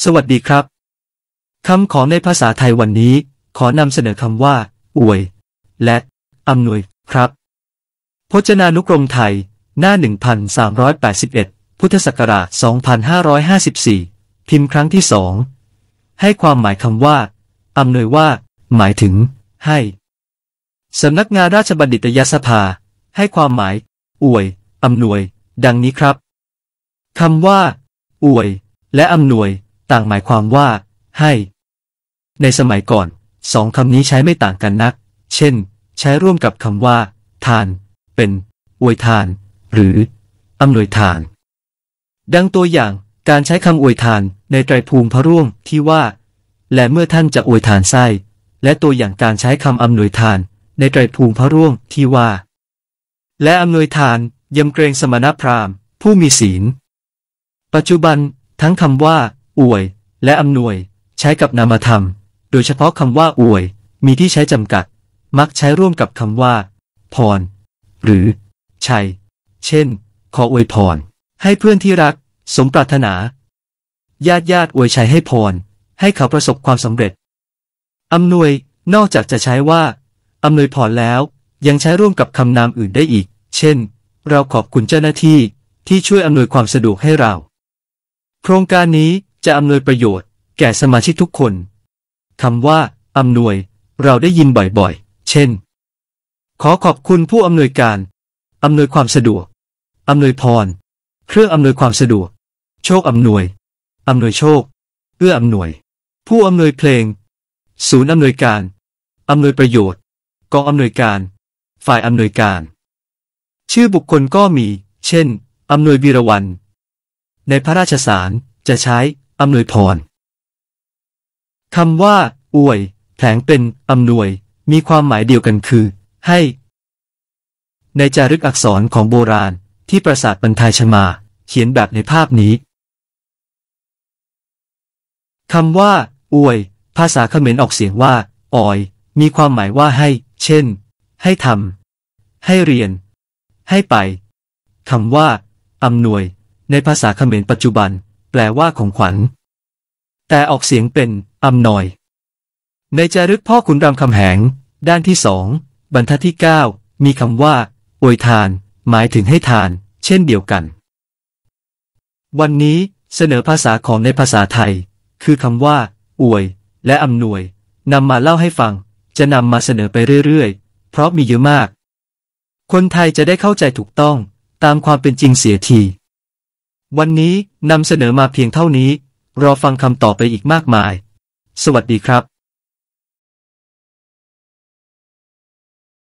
วัสดีครับคำขอในภาษาไทยวันนี้ขอนำเสนอคำว่าอวยและอำนวยครับพจนานุกรมไทยหน้า 1381 พุทธศักราช 2554 พิมพ์ครั้งที่ 2ให้ความหมายคำว่าอำนวยว่าหมายถึงให้สำนักงานราชบัณฑิตยสภาให้ความหมายอวยอำนวยดังนี้ครับคำว่าอวยและอำนวยต่างหมายความว่าให้ในสมัยก่อนสองคำนี้ใช้ไม่ต่างกันนักเช่นใช้ร่วมกับคำว่าทานเป็นอวยทานหรืออำนวยทานดังตัวอย่างการใช้คำอวยทานในไตรภูมิพระร่วงที่ว่าและเมื่อท่านจะอวยทานไส้และตัวอย่างการใช้คำอำนวยทานในไตรภูมิพระร่วงที่ว่าและอำนวยทานยำเกรงสมณพราหมณ์ผู้มีศีลปัจจุบันทั้งคำว่าอวยและอำนวยใช้กับนามธรรมโดยเฉพาะคำว่าอวยมีที่ใช้จำกัดมักใช้ร่วมกับคำว่าพรหรือชัยเช่นขออวยพรให้เพื่อนที่รักสมปรารถนาญาติอวยชัยให้พรให้เขาประสบความสำเร็จอำนวยนอกจากจะใช้ว่าอำนวยพรแล้วยังใช้ร่วมกับคำนามอื่นได้อีกเช่นเราขอบคุณเจ้าหน้าที่ที่ช่วยอำนวยความสะดวกให้เราโครงการนี้จะอำนวยประโยชน์แก่สมาชิกทุกคนคำว่าอำนวยเราได้ยินบ่อยๆเช่นขอขอบคุณผู้อำนวยการอำนวยความสะดวกอำนวยพรเครื่องอำนวยความสะดวกโชคอำนวยอำนวยโชคเอื้ออำนวยผู้อำนวยเพลงศูนย์อำนวยการอำนวยประโยชน์กองอำนวยการฝ่ายอำนวยการชื่อบุคคลก็มีเช่นอำนวยวีรวรรณในพระราชสารจะใช้อำนวยพรคำว่าอวยแผลงเป็นอำนวยมีความหมายเดียวกันคือให้ในจารึกอักษรของโบราณที่ปราสาทบรรทายชมาเขียนแบบในภาพนี้คำว่าอวยภาษาเขมรออกเสียงว่าออยมีความหมายว่าให้เช่นให้ทำให้เรียนให้ไปคำว่าอำนวยในภาษาเขมรปัจจุบันแปลว่าของขวัญแต่ออกเสียงเป็นอำนอยในจารึกพ่อขุนรามคำแหงด้านที่ 2บรรทัดที่ 9มีคำว่าอวยทานหมายถึงให้ทานเช่นเดียวกันวันนี้เสนอภาษาของในภาษาไทยคือคำว่าอวยและอำนวยนำมาเล่าให้ฟังจะนำมาเสนอไปเรื่อยๆเพราะมีเยอะมากคนไทยจะได้เข้าใจถูกต้องตามความเป็นจริงเสียทีวันนี้นำเสนอมาเพียงเท่านี้รอฟังคำต่อไปอีกมากมายสวัสดีครับ